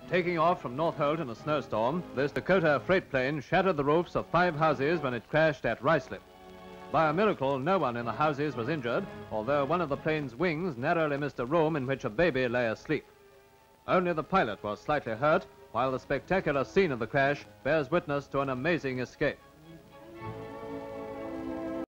Taking off from Northolt in a snowstorm, this Dakota freight plane shattered the roofs of 5 houses when it crashed at Ruislip. By a miracle, no one in the houses was injured, although one of the plane's wings narrowly missed a room in which a baby lay asleep. Only the pilot was slightly hurt, while the spectacular scene of the crash bears witness to an amazing escape.